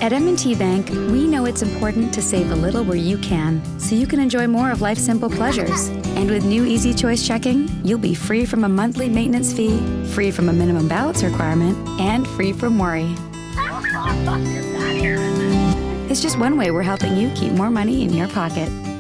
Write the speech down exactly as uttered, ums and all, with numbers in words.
At M and T Bank, we know it's important to save a little where you can, so you can enjoy more of life's simple pleasures. And with new EZChoice Checking, you'll be free from a monthly maintenance fee, free from a minimum balance requirement, and free from worry. It's just one way we're helping you keep more money in your pocket.